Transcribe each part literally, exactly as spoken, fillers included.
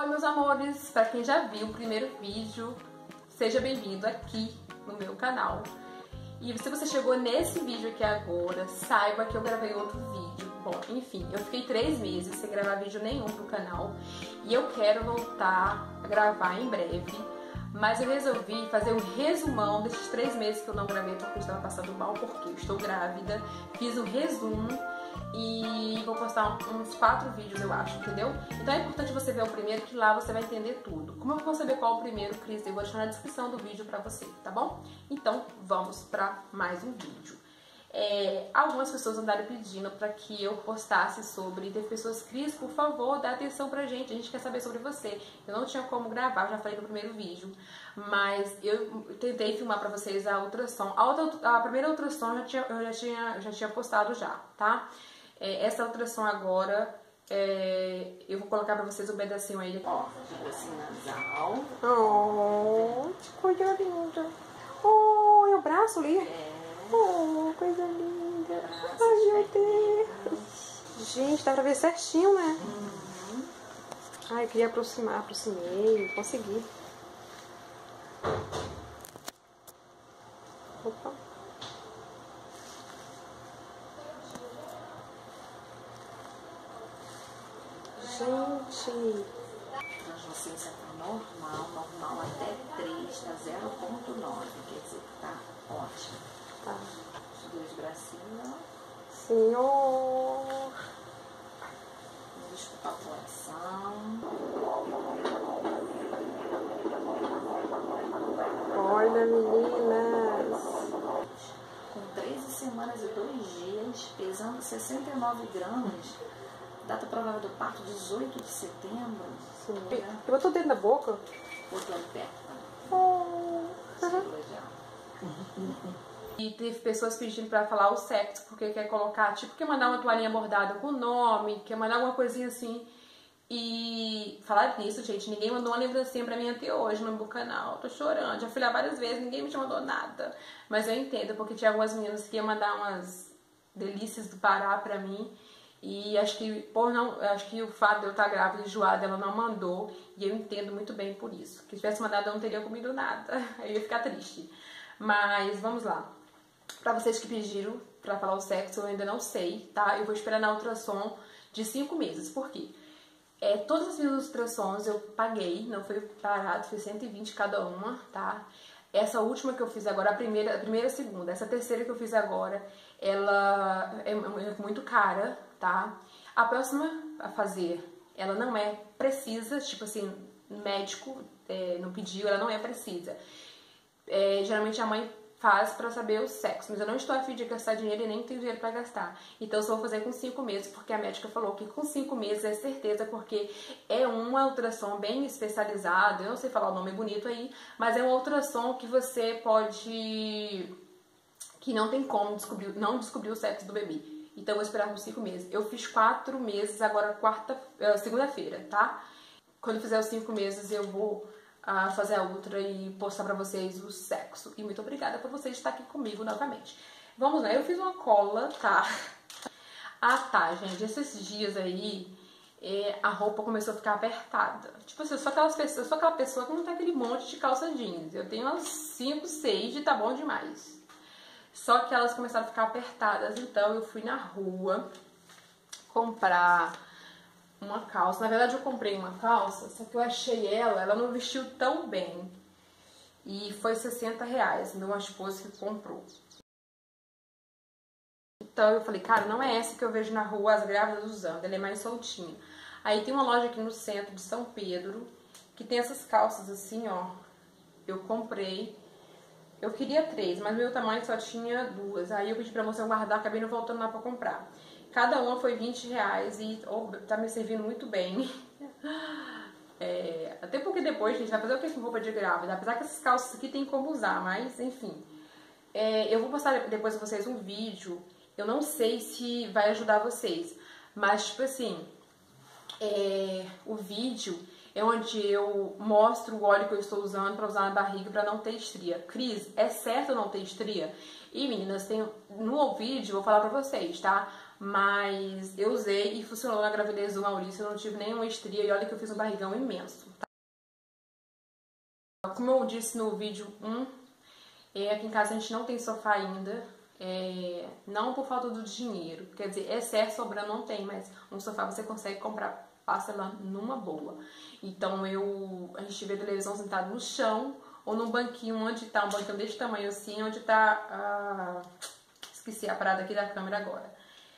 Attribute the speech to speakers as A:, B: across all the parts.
A: Oi, meus amores! Para quem já viu o primeiro vídeo, seja bem-vindo aqui no meu canal. E se você chegou nesse vídeo aqui agora, saiba que eu gravei outro vídeo. Bom, enfim, eu fiquei três meses sem gravar vídeo nenhum pro canal e eu quero voltar a gravar em breve. Mas eu resolvi fazer um resumão desses três meses que eu não gravei porque eu estava passando mal, porque eu estou grávida. Fiz um resumo e vou postar uns quatro vídeos, eu acho, entendeu? Então é importante você ver o primeiro, que lá você vai entender tudo. Como eu vou saber qual é o primeiro, Cris? Eu vou deixar na descrição do vídeo pra você, tá bom? Então vamos pra mais um vídeo. É, algumas pessoas andaram pedindo para que eu postasse sobre, teve pessoas, Cris, por favor, dá atenção pra gente, a gente quer saber sobre você. Eu não tinha como gravar, já falei no primeiro vídeo, mas eu tentei filmar pra vocês a ultrassom. A, outra, a primeira ultrassom eu já tinha, eu já tinha, já tinha postado já, tá? É, essa ultrassom agora, é, eu vou colocar pra vocês um pedacinho aí. Ó, assim nasal. Oh, que coisa linda. Oh, é o braço ali? É. Oh, coisa linda. Braço, ai, meu Deus. Gente, dá pra ver certinho, né? Uhum. Ai, eu queria aproximar, aproximei, consegui. Opa. Gente.
B: A translucência tá normal, normal até três, tá zero ponto nove, quer dizer que tá ótimo.
A: Tá.
B: Os dois bracinhos, ó.
A: Senhor.
B: Vamos escutar o coração.
A: Olha, meninas.
B: Com treze semanas e dois dias, pesando sessenta e nove gramas, data provável do parto dezoito de setembro.
A: Sim. Eu botou o dedo na boca?
B: Botou ali perto.
A: Oh.
B: Segura já.
A: E teve pessoas pedindo pra falar o sexo, porque quer colocar, tipo, quer mandar uma toalhinha bordada com o nome, quer mandar alguma coisinha assim. E falar nisso, gente, ninguém mandou uma lembrancinha pra mim até hoje no meu canal. Tô chorando, já fui lá várias vezes, ninguém me mandou nada. Mas eu entendo, porque tinha algumas meninas que iam mandar umas delícias do Pará pra mim. E acho que, por não, acho que o fato de eu estar grávida e enjoada, ela não mandou. E eu entendo muito bem por isso. Que se tivesse mandado, eu não teria comido nada. Aí eu ia ficar triste. Mas vamos lá. Pra vocês que pediram pra falar o sexo, eu ainda não sei, tá? Eu vou esperar na ultrassom de cinco meses. Por quê? É, todas as minhas ultrassons eu paguei, não foi barato, foi cento e vinte cada uma, tá? Essa última que eu fiz agora, a primeira, a primeira e a segunda, essa terceira que eu fiz agora, ela é muito cara, tá? A próxima a fazer, ela não é precisa, tipo assim, médico é, não pediu, ela não é precisa. É, geralmente a mãe faz pra saber o sexo, mas eu não estou a fim de gastar dinheiro e nem tenho dinheiro pra gastar. Então eu só vou fazer com cinco meses, porque a médica falou que com cinco meses é certeza, porque é uma ultrassom bem especializada, eu não sei falar o nome bonito aí, mas é uma ultrassom que você pode... que não tem como descobrir, não descobrir o sexo do bebê. Então eu vou esperar por cinco meses. Eu fiz quatro meses agora, quarta, segunda-feira, tá? Quando fizer os cinco meses eu vou... a fazer a ultra e postar pra vocês o sexo. E muito obrigada por vocês estar aqui comigo novamente. Vamos lá, eu fiz uma cola, tá? Ah, tá, gente, esses dias aí, é, a roupa começou a ficar apertada. Tipo assim, eu sou, aquelas pessoas, eu sou aquela pessoa que não tem aquele monte de calça jeans. Eu tenho umas cinco, seis e tá bom demais. Só que elas começaram a ficar apertadas, então eu fui na rua comprar uma calça. Na verdade eu comprei uma calça, só que eu achei ela, ela não vestiu tão bem. E foi sessenta reais, meu esposo que comprou. Então eu falei, cara, não é essa que eu vejo na rua as grávidas usando, ela é mais soltinha. Aí tem uma loja aqui no centro de São Pedro, que tem essas calças assim, ó. Eu comprei. Eu queria três, mas meu tamanho só tinha duas. Aí eu pedi pra moça guardar, acabei não voltando lá pra comprar. Cada uma foi vinte reais e oh, tá me servindo muito bem. É, até porque depois, gente, vai fazer o que com roupa de grávida? Apesar que essas calças aqui tem como usar, mas enfim. É, eu vou postar depois pra vocês um vídeo. Eu não sei se vai ajudar vocês, mas tipo assim, é, o vídeo é onde eu mostro o óleo que eu estou usando pra usar na barriga pra não ter estria. Cris, é certo não ter estria? E meninas, tem, no vídeo eu vou falar pra vocês, tá? Mas eu usei e funcionou na gravidez do Maurício, eu não tive nenhuma estria e olha que eu fiz um barrigão imenso. Tá? Como eu disse no vídeo um, é, aqui em casa a gente não tem sofá ainda, é, não por falta do dinheiro, quer dizer, excesso sobrando não tem, mas um sofá você consegue comprar parcelando numa boa. Então eu, a gente vê a televisão sentado no chão ou num banquinho, onde tá um banquinho desse tamanho assim, onde tá, ah, esqueci a parada aqui da câmera agora.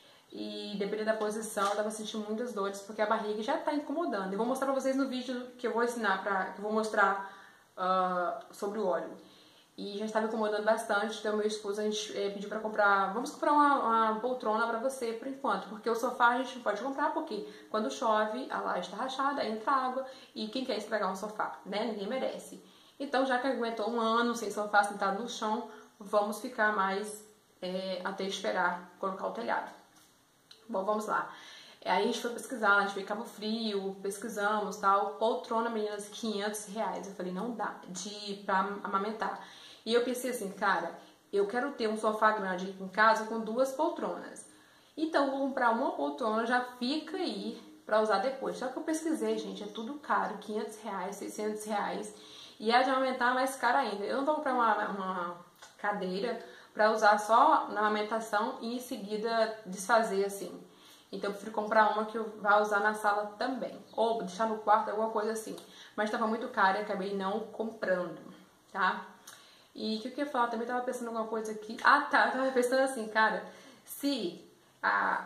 A: E dependendo da posição, eu tava sentindo muitas dores, porque a barriga já tá incomodando. Eu vou mostrar pra vocês no vídeo que eu vou ensinar, pra, que eu vou mostrar uh, sobre o óleo. E já estava incomodando bastante, então meu esposo, a gente é, pediu pra comprar, vamos comprar uma, uma poltrona pra você por enquanto, porque o sofá a gente não pode comprar, porque quando chove, a laje está rachada, entra água, e quem quer estragar um sofá, né? Ninguém merece. Então, já que aguentou um ano sem sofá sentado no chão, vamos ficar mais é, até esperar colocar o telhado. Bom, vamos lá. Aí a gente foi pesquisar, a gente veio Cabo Frio, pesquisamos, tal, poltrona, meninas, quinhentos reais. Eu falei, não dá, de, pra amamentar. E eu pensei assim, cara, eu quero ter um sofá grande aqui em casa com duas poltronas. Então, vou comprar uma poltrona, já fica aí pra usar depois. Só que eu pesquisei, gente, é tudo caro, quinhentos reais, seiscentos reais. E a de aumentar mais caro ainda. Eu não vou comprar uma, uma cadeira pra usar só na amamentação e em seguida desfazer assim. Então eu prefiro comprar uma que eu vá usar na sala também. Ou deixar no quarto, alguma coisa assim. Mas estava muito caro e acabei não comprando, tá? E o que eu queria falar? Também tava pensando em alguma coisa aqui. Ah, tá. Eu tava pensando assim, cara. Se a,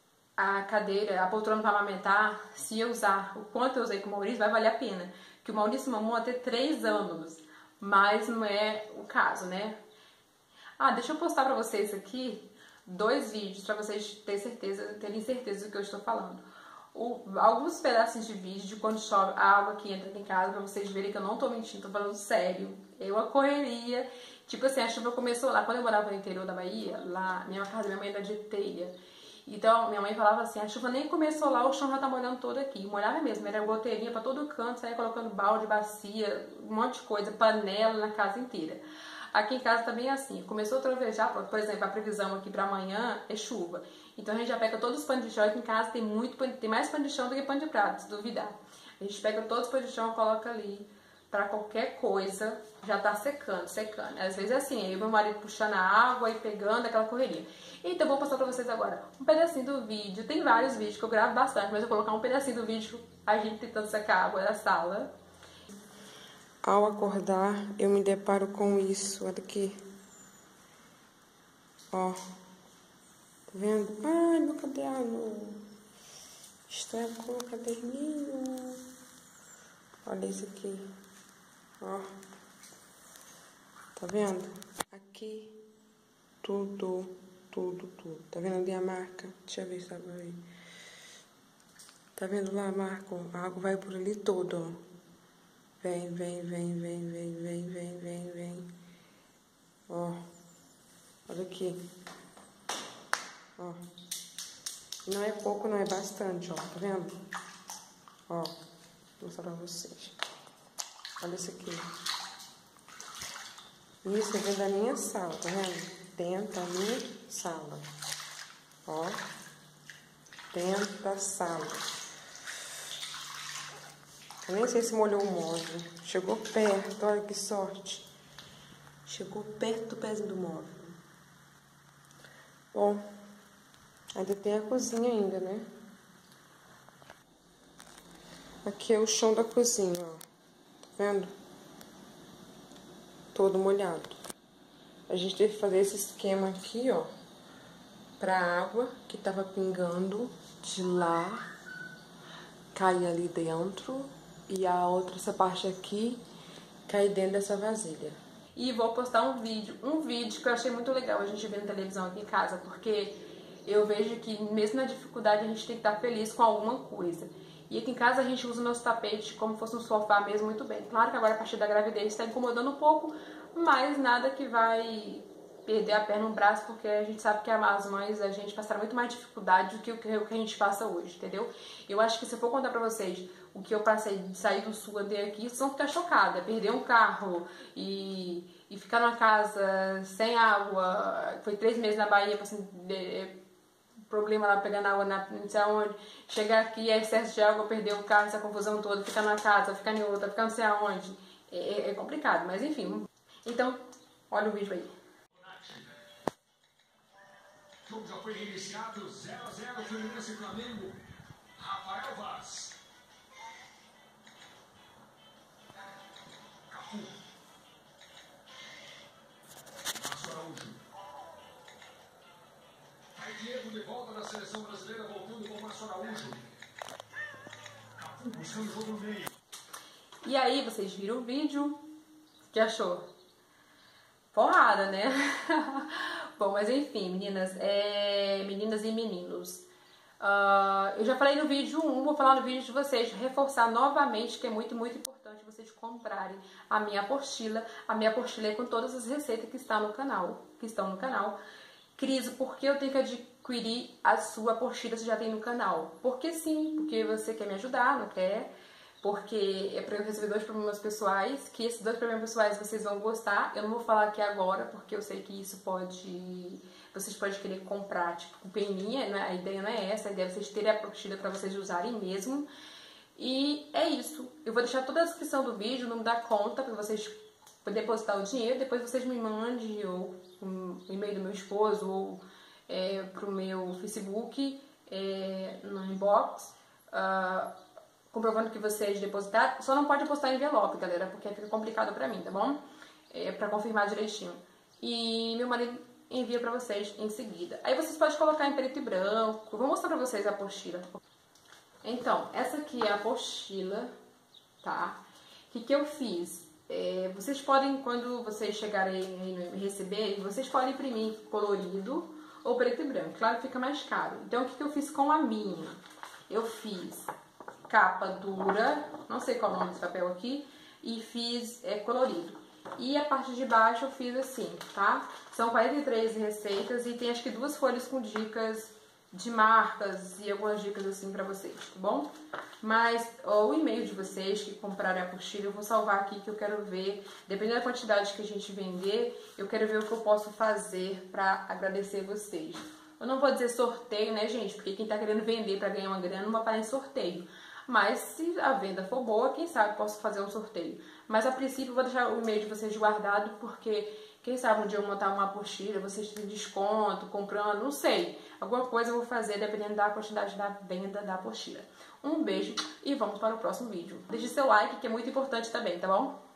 A: a cadeira, a poltrona para amamentar, se eu usar o quanto eu usei com o Maurício, vai valer a pena. Que o Maurício mamou até três anos. Mas não é o caso, né? Ah, deixa eu postar pra vocês aqui dois vídeos pra vocês terem certeza, terem certeza do que eu estou falando. O, alguns pedacinhos de vídeo de quando chove, a água que entra aqui em casa, pra vocês verem que eu não tô mentindo, tô falando sério. Eu a correria, tipo assim, a chuva começou lá, quando eu morava no interior da Bahia, lá, minha casa, minha mãe era de telha. Então, minha mãe falava assim, a chuva nem começou lá, o chão já tá molhando todo aqui. Molhava mesmo, era goteirinha pra todo canto, saía colocando balde, bacia, um monte de coisa, panela na casa inteira. Aqui em casa também é assim, começou a trovejar, por exemplo, a previsão aqui para amanhã é chuva. Então a gente já pega todos os panos de chão, aqui em casa tem muito tem mais pano de chão do que pano de prato, se duvidar. A gente pega todos os panos de chão e coloca ali, para qualquer coisa, já tá secando, secando. Às vezes é assim, aí meu marido puxando a água e pegando aquela correria. Então vou passar para vocês agora um pedacinho do vídeo, tem vários vídeos que eu gravo bastante, mas eu vou colocar um pedacinho do vídeo, a gente tentando secar a água da sala.
C: Ao acordar, eu me deparo com isso, olha aqui. Ó. Tá vendo? Ai, meu caderno. Estragou o caderninho. Olha isso aqui. Ó. Tá vendo? Aqui. Tudo, tudo, tudo. Tá vendo ali a marca? Deixa eu ver se dá pra ver. Tá vendo lá a marca? A água vai por ali toda, ó. Vem, vem, vem, vem, vem, vem, vem, vem, vem. Ó. Olha aqui. Ó. Não é pouco, não é bastante, ó. Tá vendo? Ó. Vou mostrar pra vocês. Olha isso aqui. Isso é dentro da minha sala, tá vendo? Dentro da minha sala. Ó. Dentro da sala. Eu nem sei se molhou o móvel. Chegou perto, olha que sorte. Chegou perto do pezinho do móvel. Bom, ainda tem a cozinha ainda, né? Aqui é o chão da cozinha, ó. Tá vendo? Todo molhado. A gente teve que fazer esse esquema aqui, ó. Pra água que tava pingando de lá cair ali dentro. E a outra, essa parte aqui, cai dentro dessa vasilha.
A: E vou postar um vídeo, um vídeo que eu achei muito legal a gente ver na televisão aqui em casa, porque eu vejo que mesmo na dificuldade a gente tem que estar feliz com alguma coisa. E aqui em casa a gente usa o nosso tapete como fosse um sofá mesmo muito bem. Claro que agora a partir da gravidez está incomodando um pouco, mas nada que vai perder a perna no braço, porque a gente sabe que as mães, a gente passaram muito mais dificuldade do que o que a gente passa hoje, entendeu? Eu acho que se eu for contar pra vocês o que eu passei de sair do sul até aqui, vocês vão ficar chocadas. Perder um carro e, e ficar numa casa sem água, foi três meses na Bahia, assim, problema lá pegando água na não sei aonde, chegar aqui, é excesso de água, perder o carro, essa confusão toda, ficar numa casa, ficar em outra, ficar não sei aonde. É, é complicado, mas enfim. Então, olha o vídeo aí.
D: O jogo já foi reiniciado, zero a zero, Fluminense e Flamengo. Rafael Vaz. Cafu. Márcio Araújo. Aí Diego de volta da seleção brasileira, voltando com o Márcio Araújo. Cafu buscando o jogo no meio.
A: E aí, vocês viram o vídeo? O que achou? Porrada, né? Bom, mas enfim, meninas, é... meninas e meninos. Uh, eu já falei no vídeo um, vou falar no vídeo de vocês, reforçar novamente que é muito, muito importante vocês comprarem a minha apostila. A minha apostila é com todas as receitas que estão no canal, que estão no canal. Cris, por que eu tenho que adquirir a sua apostila se já tem no canal? Porque sim, porque você quer me ajudar, não quer? Porque é para eu resolver dois problemas pessoais, que esses dois problemas pessoais vocês vão gostar. Eu não vou falar aqui agora, porque eu sei que isso pode... Vocês podem querer comprar, tipo, com peninha, né? A ideia não é essa, a ideia é vocês terem a apostila para vocês usarem mesmo. E é isso. Eu vou deixar toda a descrição do vídeo, o número da conta, para vocês depositar o dinheiro. Depois vocês me mandem ou um e-mail do meu esposo ou é, pro meu Facebook, é, no inbox, uh, comprovando que vocês depositaram. Só não pode postar envelope, galera, porque fica complicado pra mim, tá bom? É, pra confirmar direitinho. E meu marido envia pra vocês em seguida. Aí vocês podem colocar em preto e branco. Eu vou mostrar pra vocês a apostila. Então, essa aqui é a apostila, tá? O que que eu fiz? É, vocês podem, quando vocês chegarem e receber, vocês podem imprimir colorido ou preto e branco. Claro que fica mais caro. Então, o que que eu fiz com a minha? Eu fiz capa dura, não sei qual é o nome desse papel aqui, e fiz é, colorido. E a parte de baixo eu fiz assim, tá? São quarenta e três receitas e tem acho que duas folhas com dicas de marcas e algumas dicas assim pra vocês, tá bom? Mas ó, o e-mail de vocês que comprarem a apostila eu vou salvar aqui, que eu quero ver, dependendo da quantidade que a gente vender, eu quero ver o que eu posso fazer pra agradecer vocês. Eu não vou dizer sorteio, né, gente? Porque quem tá querendo vender pra ganhar uma grana não vai parar em sorteio. Mas se a venda for boa, quem sabe posso fazer um sorteio. Mas a princípio eu vou deixar o e-mail de vocês guardado, porque quem sabe um dia eu montar uma apostila, vocês têm desconto, comprando, não sei. Alguma coisa eu vou fazer dependendo da quantidade da venda da apostila. Um beijo e vamos para o próximo vídeo. Deixe seu like, que é muito importante também, tá bom?